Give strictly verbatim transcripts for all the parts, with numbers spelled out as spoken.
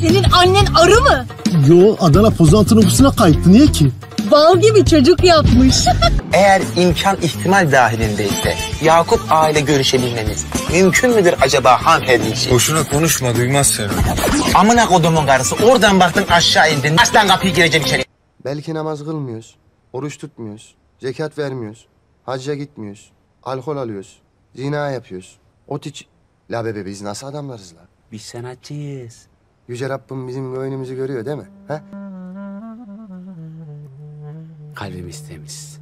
Senin annen arı mı? Yo, Adana Pozantı nüfusuna kayıttı. Niye ki? Bal gibi çocuk yapmış. Eğer imkan ihtimal dahilindeyse Yakup aile görüşebilmeniz mümkün müdür acaba hanımefendi? Boşuna konuşma, duymaz seni. Amına kodumun karısı, oradan baktın aşağı indin. Açtan kapıyı gireceğim içeri. Belki namaz kılmıyoruz, oruç tutmuyoruz, zekat vermiyoruz, hacca gitmiyoruz, alkol alıyoruz, zina yapıyoruz, ot iç... La bebe biz nasıl adamlarız la? Biz sanatçıyız. Yüce Rabbim bizim oyunumuzu görüyor değil mi? Ha? Kalbimiz temiz.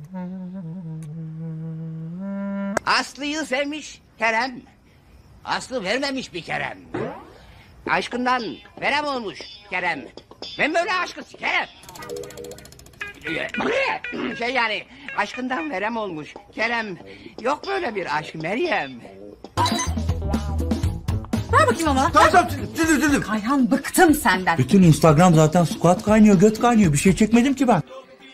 Aslı'yı sevmiş Kerem. Aslı vermemiş bir Kerem. Aşkından verem olmuş Kerem. Ben böyle aşkı Kerem. Şey yani aşkından verem olmuş Kerem. Yok böyle bir aşk Meryem. Ver bakayım ama. Tamam tamam, sildim sildim. Kayhan bıktım senden. Bütün Instagram zaten squat kaynıyor, göt kaynıyor. Bir şey çekmedim ki ben.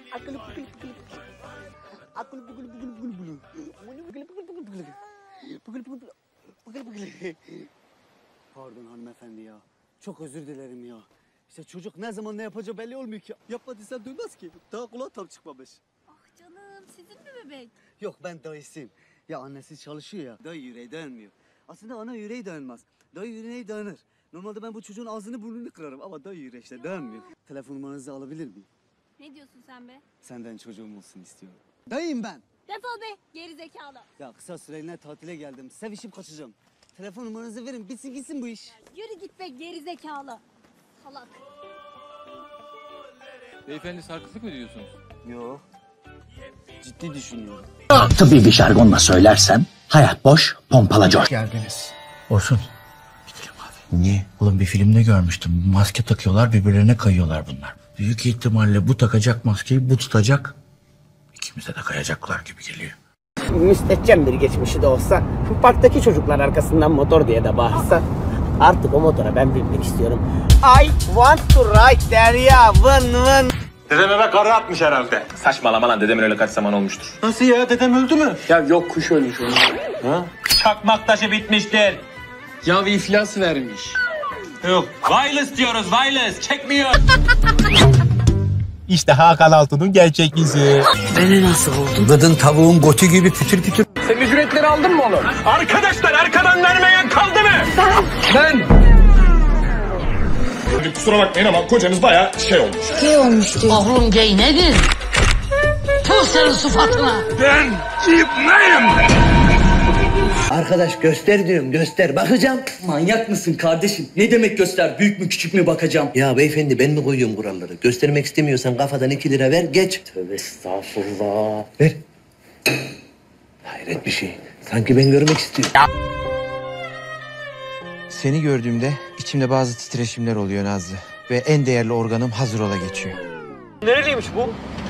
Pardon hanımefendi ya. Çok özür dilerim ya. İşte çocuk ne zaman ne yapacağı belli olmuyor ki. Yapmadıysan duymaz ki. Daha kulağı tam çıkmamış. Ah canım, sizin mi bebek? Yok ben dayısıyım. Ya annesi çalışıyor ya. Dayı yüreği dayanmıyor. Aslında ana yüreği dayanmaz. Dayı yüreği dayanır. Normalde ben bu çocuğun ağzını burnunu kırarım ama dayı yüreği işte dayanmıyor. Telefon numaranızı alabilir miyim? Ne diyorsun sen be? Senden çocuğum olsun istiyorum. Dayıyım ben. Defol be, geri zekalı. Ya kısa süreliğine tatile geldim. Sevişip kaçacağım. Telefon numaranızı verin. Bitsin gitsin bu iş. Yürü git be, geri zekalı. Salak. Beyefendi sarkıslık mı diyorsunuz? Yok. Ciddi düşünüyorum. Tıbbi bir jargonla söylersem hayat boş, pompala coş. Geldiniz. Orçun. Gidelim abi. Niye? Oğlum bir filmde görmüştüm. Maske takıyorlar, birbirlerine kayıyorlar bunlar. Büyük ihtimalle bu takacak maskeyi, bu tutacak. İkimize de kayacaklar gibi geliyor. Müstehcen bir geçmişi de olsa, parktaki çocuklar arkasından motor diye de bağırsa, artık o motora ben binmek istiyorum. I want to ride Derya, vın vın. Dedem eve karı atmış herhalde. Saçmalama lan, dedemin öyle kaç zaman olmuştur. Nasıl ya, dedem öldü mü? Ya yok, kuş ölmüş onun. Ha? Çakmak taşı bitmiştir. Ya iflas vermiş. Yok, wireless diyoruz, wireless. Çekmiyor. İşte Hakan Altun'un gerçek yüzü. Beni nasıl oldu? Gıdın tavuğun gotu gibi pütür pütür. Sen ücretleri aldın mı oğlum? Arkadaşlar, arkadan vermeyen kaldı mı? Ben! Kusura bakmayın ama kocanız bayağı şey olmuş. Ne olmuştu? Oğlum gay nedir? Tuz senin sıfatına. Ben İbniyim. Arkadaş göster diyorum, göster. Bakacağım. Manyak mısın kardeşim? Ne demek göster? Büyük mü küçük mü bakacağım? Ya beyefendi, ben mi koyuyorum kuralları? Göstermek istemiyorsan kafadan iki lira ver, geç. Tövbe estağfurullah. Ver. Hayret bir şey. Sanki ben görmek istiyorum. Seni gördüğümde içimde bazı titreşimler oluyor Nazlı. Ve en değerli organım hazır ola geçiyor. Nereliymiş bu?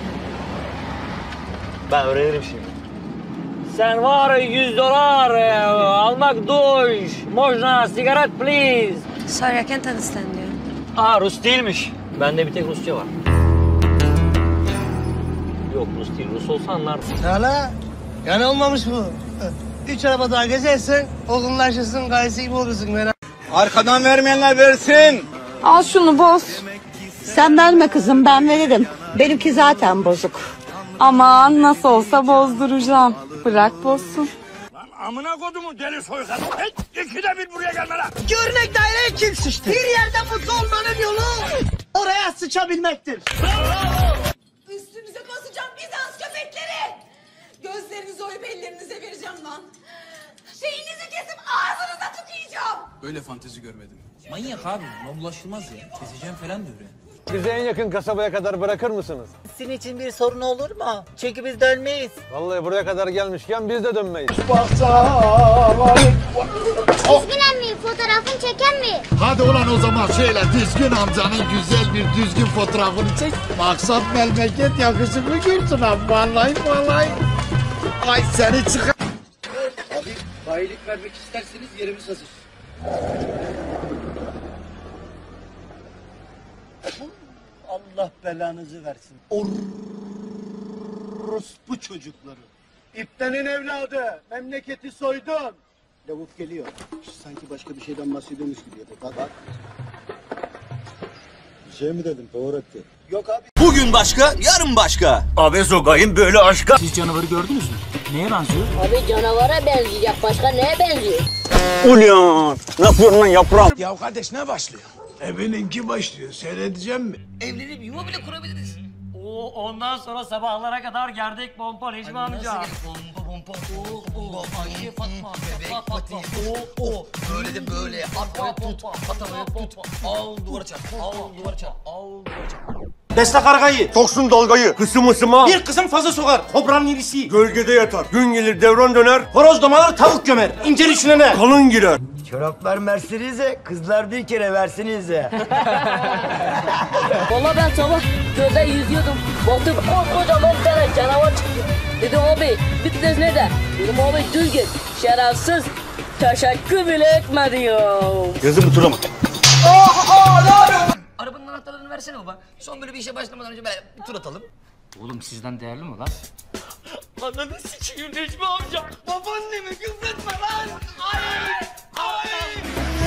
Ben öğrenirim şimdi. Sen var yüz dolar e, almak duş. Можно sigaret please. Sorry, I can't understand you. Aa Rus değilmiş. Bende bir tek Rusça var. Yok Rus değil. Rus olsa anlardım. Hala yani olmamış bu. Üç araba daha gezersin, olgunlaşırsın, gayesi gibi olursun. Arkadan vermeyenler versin. Al şunu boz. Sen verme kızım, ben veririm. Benimki zaten bozuk. Aman nasıl olsa bozduracağım. Bırak bozsun. Lan amına kodumu deli soykan. Hiç ikide bir buraya gelme lan. Görnek daireye kim sıçtı? Bir yerde mutlu olmanın yolu oraya sıçabilmektir. Üstünüze basacağım Bizans köpekleri. Gözlerinizi oyup ellerinize vereceğim lan. Şeyinizi kesip ağzınıza tıkayacağım. Böyle fantezi görmedim. Manyak abi, buna bulaşılmaz ya. Keseceğim falan diyor ya. Bizi en yakın kasabaya kadar bırakır mısınız? Sizin için bir sorun olur mu? Çünkü biz dönmeyiz. Vallahi buraya kadar gelmişken biz de dönmeyiz. Düzgün emmi, fotoğrafını çeken mi? Hadi ulan o zaman şöyle düzgün amcanın güzel bir düzgün fotoğrafını çek. Maksat memleket yakışıklı görsün abi. Vallahi vallahi. Ay seni çıkar. Abi bayilik vermek isterseniz yerimiz hazır. Allah belanızı versin. Orospu çocukları. İptenin evladı. Memleketi soydun. Lavuk geliyor. Sanki başka bir şeyden bahsediyormuş gibi yapıyor. Bak bak. Şey mi dedim Pavarotti? Yok abi. Bugün başka, yarın başka. Abi sokayım böyle aşka. Siz canavarı gördünüz mü? Neye benziyor? Abi canavara benzeyecek. Başka neye benziyor? Ulan ne yapıyorsun lan yaprağım? Ya kardeş ne başlıyor? Evininki başlıyor. Seyredeceğim mi? Evlenip yuva bile kurabiliriz. O ondan sonra sabahlara kadar gerdek pompa Necmi amca. Pompa pompa. Oo oo. Ayşe Fatma. Bebek Fatma. Oo oo. Böyle de böyle. At havaya tut. At havaya tut. Al duvara çarp. Al duvara çarp. Al duvara çarp. Besle kargayı. Soksun dalgayı. Kısım ısıma. Bir kısım fazla sokar. Kobranın irisi. Gölgede yatar. Gün gelir devran döner. Horoz domalar tavuk gömer. İncir içine ne? Kalın girer. Çoraplar Mercedes'e, kızlar bir kere versinize. Valla ben sabah gölde yüzüyordum. Baktım kocaman bir tane canavar çıktı. Dedim abi Bitlis nerede? Dedim abi düz git. Şerefsiz. Teşekkür bile etmedi ya. Yazı bu tura mı? Arabanın anahtarlarını versene baba. Son böyle bir işe başlamadan önce böyle bir tur atalım. Oğlum sizden değerli mi lan? Ananı sikiyim Necmi amca. Babaannemi küfretme lan. Ay! Ay!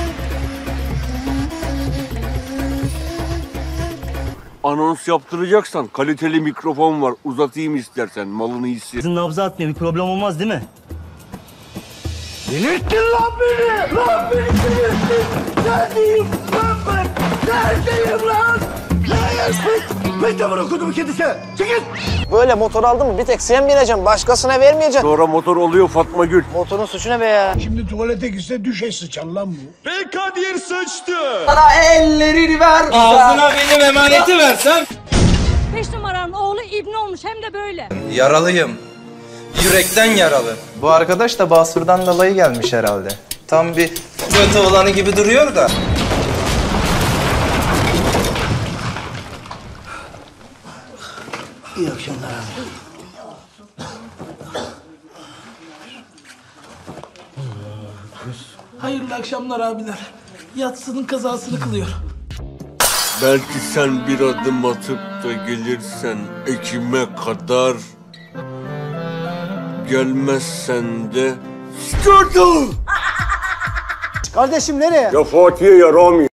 Anons yaptıracaksan kaliteli mikrofon var. Uzatayım istersen malını hisset. Sizin nabza atmıyor, bir problem olmaz değil mi? Delirttin lan beni! Lan beni delirttin! Neredeyim lan ben? Neredeyim lan? Neredesin? Mekteber okudum kedisi! Çekil! Böyle motor aldın mı bir tek sen bineceksin, başkasına vermeyeceksin. Sonra motor oluyor Fatma Gül. Motorun suçu ne be ya? Şimdi tuvalete gitse düşe sıçar lan bu. Ve Kadir sıçtı! Bana ellerini ver. Ağzına benim emaneti versen. Beş numaranın oğlu ibne olmuş hem de böyle. Yaralıyım. Yürekten yaralı. Bu arkadaş da Basur'dan dolayı gelmiş herhalde. Tam bir kötü olanı gibi duruyor da. İyi akşamlar abi. Hayırlı akşamlar abiler. Yatsının kazasını kılıyor. Belki sen bir adım atıp da gelirsen ekime kadar, gelmezsen de sıkırdı. Kardeşim nereye? Ya Fatih'e ya Rami.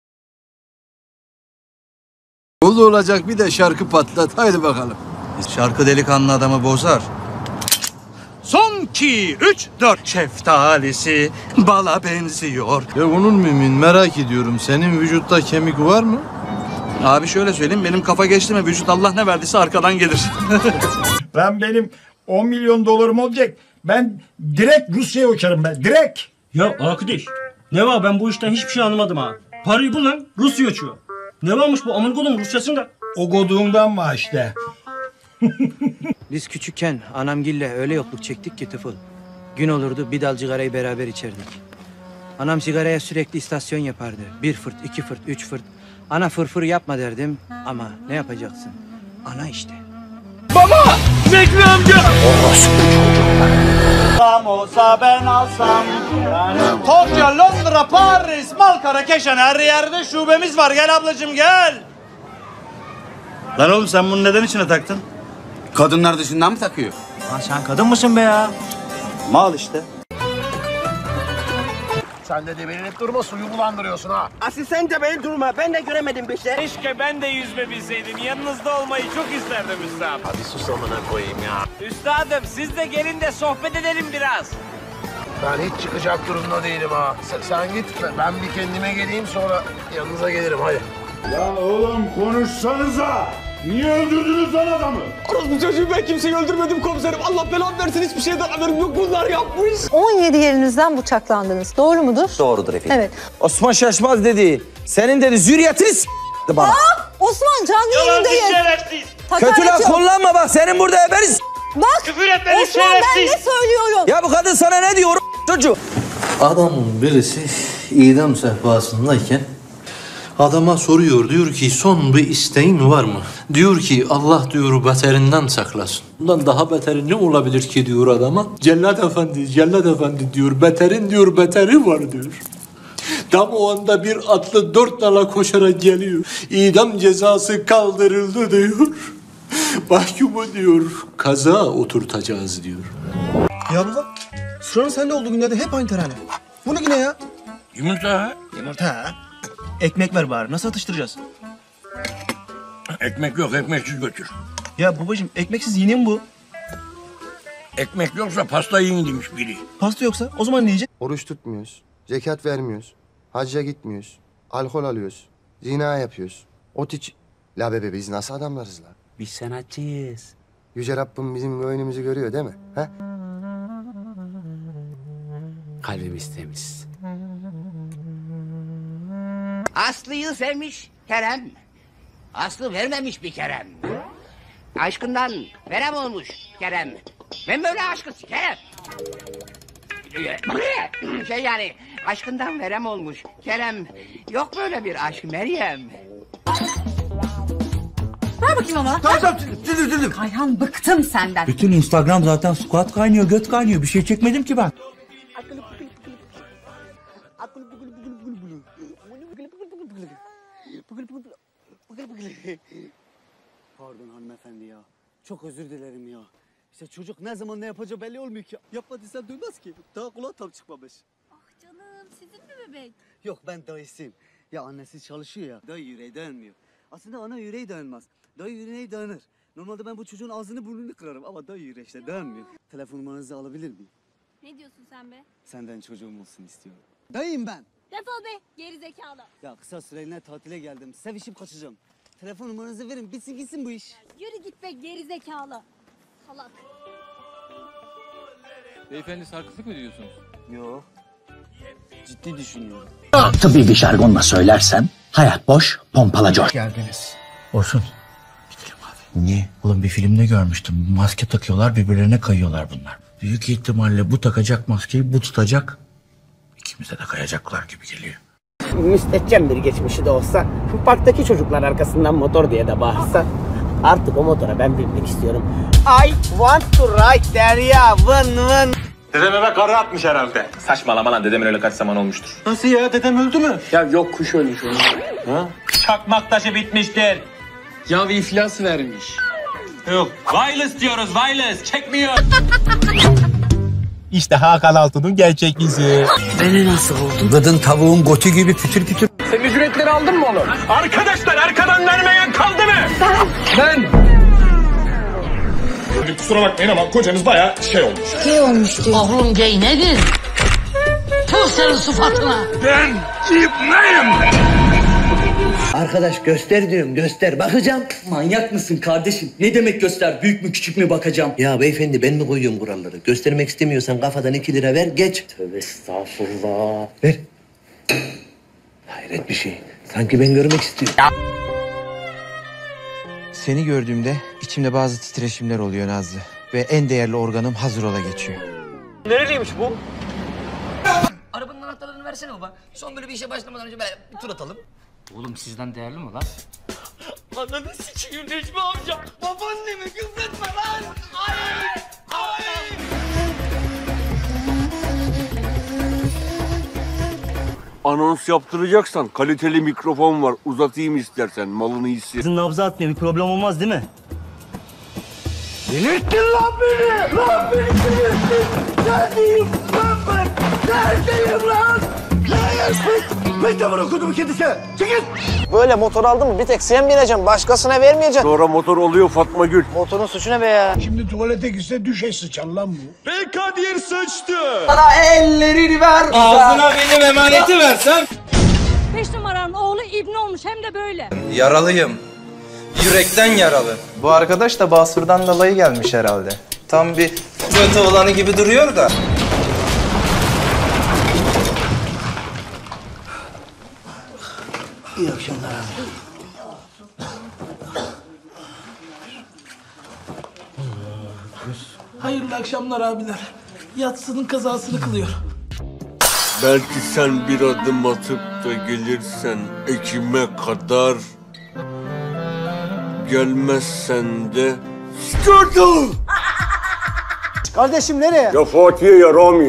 Oldu olacak bir de şarkı patlat. Haydi bakalım. Şarkı delikanlı adamı bozar. Son iki, üç, dört. Şeftalisi bala benziyor. Ya onun mümin merak ediyorum. Senin vücutta kemik var mı? Abi şöyle söyleyeyim, benim kafa geçti mi vücut Allah ne verdiyse arkadan gelir. Ben benim on milyon dolarım olacak. Ben direkt Rusya'ya uçarım ben. Direkt. Ya arkadaş ne var ben bu işten hiçbir şey anlamadım ha. Parayı bulun Rusya uçuyor. Ne varmış bu Amerika'nın Rusyasında? O goduğundan mı işte? Biz küçükken anamgille öyle yokluk çektik ki tıfıl. Gün olurdu bir dal cigarayı beraber içerdik. Anam sigaraya sürekli istasyon yapardı. Bir fırt, iki fırt, üç fırt. Ana fırfır yapma derdim ama ne yapacaksın? Ana işte. Baba! Necmi amca! Tam olsa ben alsam. Tokyo, Londra, Paris, Malkara, Keşan her yerde şubemiz var. Gel ablacığım gel. Lan oğlum sen bunu neden içine taktın? Kadınlar dışından mı takıyor? Lan sen kadın mısın be ya? Mal işte. Sen de debenin hep durma suyu bulandırıyorsun ha. Asıl sen de beni durma. Ben de göremedim bir şey. Keşke ben de yüzme bilseydim. Yanınızda olmayı çok isterdim üstadım. Hadi sus amına koyayım ya. Üstadım siz de gelin de sohbet edelim biraz. Ben hiç çıkacak durumda değilim ha. Sen, sen git ben bir kendime geleyim sonra yanınıza gelirim hadi. Ya oğlum konuşsanıza. Niye öldürdünüz lan adamı? Bu çocuğu ben kimseyi öldürmedim komiserim. Allah belanı versin hiçbir şeyden haberim yok. Bunlar yapmış. on yedi yerinizden bıçaklandınız. Doğru mudur? Doğrudur efendim. Evet. Osman Şaşmaz dedi. Senin dedi zürriyetini s***di bana. Aa, Osman canlı yayındayız. şerefsiz. Kötü laf kullanma bak senin burada eberiz. Bak Küfür etmedim Osman ben şerefsiz. ne söylüyorum? Ya bu kadın sana ne diyor çocuğu? Adamın birisi idam sehpasındayken adama soruyor, diyor ki son bir isteğin var mı? Diyor ki Allah diyor beterinden saklasın. Bundan daha beteri ne olabilir ki diyor adama. Cellat efendi, Cellat efendi diyor, beterin diyor beteri var diyor. Tam o anda bir atlı dört nala koşarak geliyor. İdam cezası kaldırıldı diyor. Mahkumu diyor kaza oturtacağız diyor. Ya baba, şuranın sende olduğu günlerde hep aynı terane. Bu ne yine ya? Yumurta ha? Yumurta ha. Ekmek ver bari, nasıl atıştıracağız? Ekmek yok, ekmeksiz götür. Ya babacığım ekmeksiz yine mi bu? Ekmek yoksa pasta yiyin demiş biri. Pasta yoksa o zaman ne yiyecek? Oruç tutmuyoruz. Zekat vermiyoruz. Hacca gitmiyoruz. Alkol alıyoruz. Zina yapıyoruz. Ot iç... La bebe biz nasıl adamlarız la? Biz sanatçıyız. Yüce Rabbim bizim oyunumuzu görüyor değil mi? Ha? Kalbimiz temiz. Aslı'yı sevmiş Kerem. Aslı vermemiş bir Kerem. Aşkından verem olmuş Kerem. Ben böyle aşkı Kerem. Şey yani aşkından verem olmuş Kerem. Yok böyle bir aşk Meryem. Ver bakayım ama. Tamam tamam sildim sildim. Ayhan bıktım senden. Bütün Instagram zaten squat kaynıyor, göt kaynıyor. Bir şey çekmedim ki ben. Pardon hanımefendi ya. Çok özür dilerim ya. İşte çocuk ne zaman ne yapacağı belli olmuyor ki. Yapmadıysan duymaz ki. Daha kulağı tam çıkmamış. Ah canım sizin mi bebek? Yok ben dayısıyım. Ya annesi çalışıyor ya. Dayı yüreği dayanmıyor. Aslında ana yüreği dayanmaz. Dayı yüreği dayanır. Normalde ben bu çocuğun ağzını burnunu kırarım ama dayı yüreği işte dayanmıyor. Telefon numaranızı alabilir miyim? Ne diyorsun sen be? Senden çocuğum olsun istiyorum. Dayıyım ben. Defol be geri zekalı. Ya kısa süreliğine tatile geldim. Sevişip kaçacağım. Telefon numaranızı verin bitsin gitsin bu iş. Yürü git be geri zekalı. Salak. Beyefendi sarkıslık mı diyorsunuz? Yok. Ciddi düşünüyorum. Tıbbi bir jargonla söylersem hayat boş, pompala coş. Geldiniz. Orçun. Gidelim abi. Niye? Oğlum bir filmde görmüştüm. Maske takıyorlar, birbirlerine kayıyorlar bunlar. Büyük ihtimalle bu takacak maskeyi, bu tutacak. İkimize de kayacaklar gibi geliyor. Müstehcen bir geçmişi de olsa, parktaki çocuklar arkasından motor diye de bağırsa, artık o motora ben binmek istiyorum. I want to ride Derya, vın vın. Dedem eve karı atmış herhalde. Saçmalama lan, dedemin öyle kaç zaman olmuştur. Nasıl ya? Dedem öldü mü? Ya yok, kuş ölmüş onun. Ha? Çakmak taşı bitmiştir. Ya bir iflas vermiş. Yok, wireless diyoruz, wireless. Çekmiyor. İşte Hakan Altun'un gerçek yüzü. Beni nasıl buldun? Gıdın tavuğun gotu gibi pütür pütür. Sen ücretleri aldın mı oğlum? Arkadaşlar arkadan vermeyen kaldı mı? Ben. Ben. Kusura bakmayın ama kocanız bayağı şey olmuş. Ne olmuştu? Oğlum gay nedir? Tuh senin sıfatına. Ben İbniyim. Arkadaş göster diyorum, göster. Bakacağım. Manyak mısın kardeşim? Ne demek göster? Büyük mü küçük mü bakacağım? Ya beyefendi ben mi koyuyorum kuralları? Göstermek istemiyorsan kafadan iki lira ver geç. Tövbe estağfurullah. Ver. Hayret bir şey. Sanki ben görmek istiyorum. Seni gördüğümde içimde bazı titreşimler oluyor Nazlı. Ve en değerli organım hazır ola geçiyor. Nereliymiş bu? Arabanın anahtarlarını versene baba. Son böyle bir işe başlamadan önce böyle bir tur atalım. Oğlum sizden değerli mi lan? Ananı sikiyim Necmi amca. Babaannemi küfretme lan. Ay! Ay! Anons yaptıracaksan kaliteli mikrofon var. Uzatayım istersen malını hisset. Sizin nabzı atmıyor, bir problem olmaz değil mi? Delirttin lan beni! Lan beni delirttin! Neredeyim lan ben? Neredeyim lan? Neredesin? Mektabın okuduğum kedisi! Çekil! Böyle motor aldın mı bir tek sen bineceksin, başkasına vermeyeceksin. Sonra motor oluyor Fatma Gül. Motorun suçu ne be ya? Şimdi tuvalete gitse düşe sıçar lan bu. Be Kadir sıçtı. Bana ellerini ver. Ağzına benim emaneti versem. Beş numaranın oğlu ibne olmuş hem de böyle. Yaralıyım. Yürekten yaralı. Bu arkadaş da Basur'dan dolayı gelmiş herhalde. Tam bir götü olanı gibi duruyor da. İyi akşamlar abi. Hayırlı akşamlar abiler. Yatsının kazasını kılıyor. Belki sen bir adım atıp da gelirsen Ekim'e kadar, gelmezsen de Skirtle! Kardeşim nereye? Ya Fatih'e ya Rami.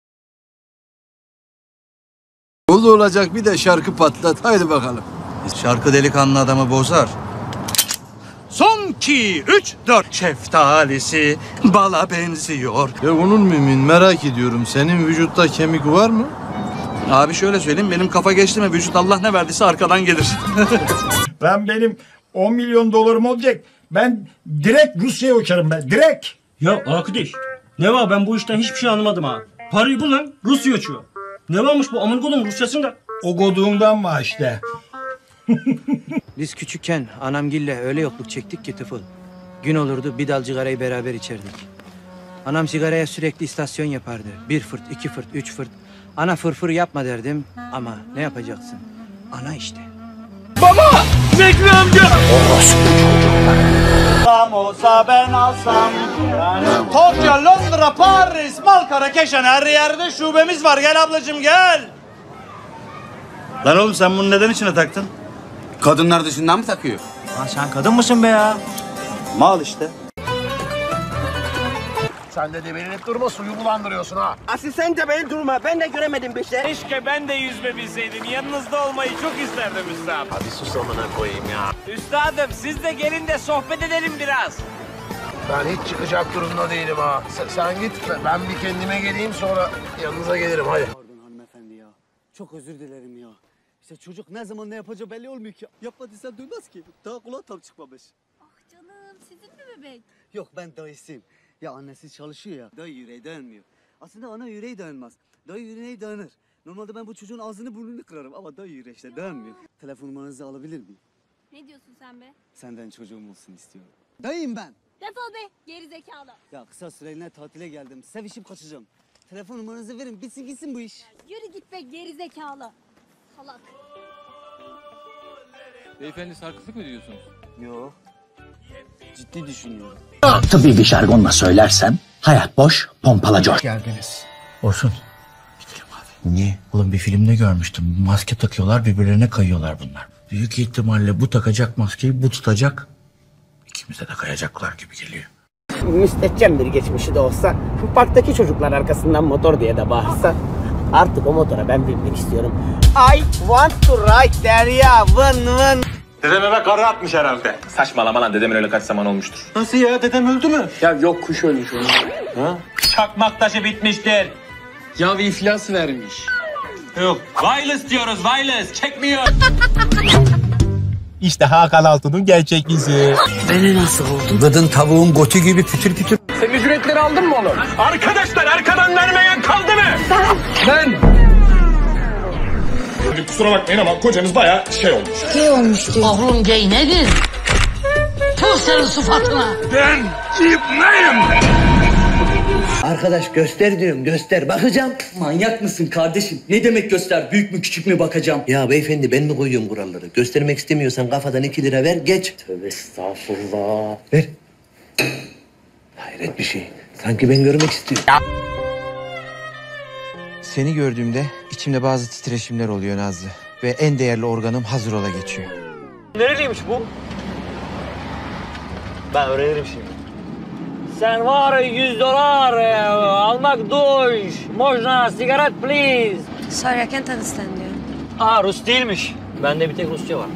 Oldu olacak bir de şarkı patlat. Haydi bakalım. Şarkı delikanlı adamı bozar. Son iki, üç, dört. Şeftalisi bala benziyor. Ya onun mümin merak ediyorum. Senin vücutta kemik var mı? Abi şöyle söyleyeyim, benim kafa geçti mi vücut Allah ne verdiyse arkadan gelir. Lan benim on milyon dolarım olacak. Ben direkt Rusya'ya uçarım ben. Direkt. Ya arkadaş ne var ben bu işten hiçbir şey anlamadım ha. Parayı bulun Rusya uçuyor. Ne varmış bu amın kodum Rusçasında? O goduğundan var işte. Biz küçükken anamgille öyle yokluk çektik ki tıfıl. Gün olurdu bir dal cigarayı beraber içerdik. Anam sigaraya sürekli istasyon yapardı. Bir fırt, iki fırt, üç fırt. Ana fırfır yapma derdim ama ne yapacaksın? Ana işte. Baba! Nekri amca! Tam olsa ben alsam. Tokyo, Londra, Paris, Malkara, Keşan her yerde şubemiz var. Gel ablacığım gel. Lan oğlum sen bunu neden içine taktın? Kadınlar dışından mı takıyor? Lan sen kadın mısın be ya? Mal işte. Sen de debenin hep durma suyu bulandırıyorsun ha. Asıl sen de beni durma. Ben de göremedim bir şey. Keşke ben de yüzme bilseydim. Yanınızda olmayı çok isterdim üstad. Hadi sus amına koyayım ya. Üstadım siz de gelin de sohbet edelim biraz. Ben hiç çıkacak durumda değilim ha. Sen, sen git ben bir kendime geleyim sonra yanınıza gelirim hadi. Pardon hanımefendi ya. Çok özür dilerim ya. İşte çocuk ne zaman ne yapacağı belli olmuyor ki. Yapmadıysan duymaz ki. Daha kulağı tam çıkmamış. Ah canım sizin mi bebek? Yok ben dayısıyım. Ya annesi çalışıyor ya. Dayı yüreği dayanmıyor. Aslında ana yüreği dayanmaz. Dayı yüreği dayanır. Normalde ben bu çocuğun ağzını burnunu kırarım ama dayı yüreği işte dayanmıyor. Telefon numaranızı alabilir miyim? Ne diyorsun sen be? Senden çocuğum olsun istiyorum. Dayıyım ben. Defol be geri zekalı. Ya kısa süreliğine tatile geldim. Sevişip kaçacağım. Telefon numaranızı verin bitsin gitsin bu iş. Yürü git be geri zekalı. Salak. Beyefendi sarkıslık mı diyorsunuz? Yok. Ciddi düşünüyorum. Tıbbi bir jargonla söylersem hayat boş, pompala coş. Geldiniz. Orçun. Gidelim abi. Niye? Oğlum bir filmde görmüştüm. Maske takıyorlar birbirlerine kayıyorlar bunlar. Büyük ihtimalle bu takacak maskeyi bu tutacak. İkimize de kayacaklar gibi geliyor. Müstehcen bir geçmişi de olsa, parktaki çocuklar arkasından motor diye de bağırsa, artık o motora ben binmek istiyorum. I want to ride Derya, vın vın. Dedem eve karı atmış herhalde. Saçmalama lan dedemin öyle kaç zaman olmuştur. Nasıl ya dedem öldü mü? Ya yok kuş ölmüş onun. Ha? Çakmak taşı bitmiştir. Ya bir iflas vermiş. Yok. Wireless diyoruz wireless. Çekmiyor. İşte Hakan Altun'un gerçek yüzü. Beni nasıl oldu? Gıdın tavuğun götü gibi pütür pütür. Sen ücretleri aldın mı oğlum? Arkadaşlar arkadan vermeyen kaldı mı? Ben. Kusura bakmayın ama kocanız bayağı şey olmuş. Gay olmuş diyor. Oğlum gay nedir? Tuh senin sıfatına. Ben İbniyim. Arkadaş göster diyorum göster bakacağım. Manyak mısın kardeşim? Ne demek göster? Büyük mü küçük mü bakacağım? Ya beyefendi ben mi koyuyorum kuralları? Göstermek istemiyorsan kafadan iki lira ver geç. Tövbe estağfurullah. Ver. Hayret bir şey. Sanki ben görmek istiyorum. Seni gördüğümde içimde bazı titreşimler oluyor Nazlı. Ve en değerli organım hazır ola geçiyor. Nereliymiş bu? Ben öğrenirim şimdi. Sen var yüz dolar e, almak duş. Можно sigaret please. Sorry I can't understand you. Aa Rus değilmiş. Bende bir tek Rusça var.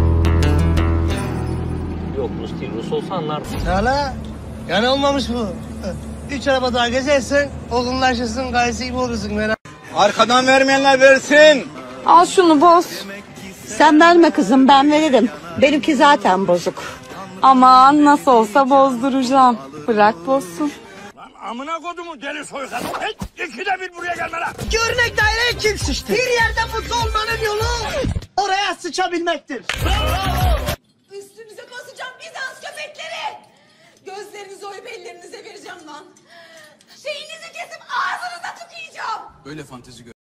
Yok Rus değil. Rus olsa anlardım. Hala yani olmamış bu. Üç araba daha gezersin, olgunlaşırsın, gayesi gibi olursun. Arkadan vermeyenler versin. Al şunu boz. Sen verme kızım ben veririm. Benimki zaten bozuk. Aman nasıl olsa bozduracağım. Bırak bozsun. Amına kodumu deli soykan. Hiç ikide bir buraya gelme lan. Görnek daireye kim sıçtı? Bir yerde mutlu olmanın yolu oraya sıçabilmektir. Üstünüze basacağım Bizans köpekleri. Gözlerinizi oyup ellerinize vereceğim lan. Şeyinizi kesip ağzınıza tıkayacağım. Öyle fantezi gör.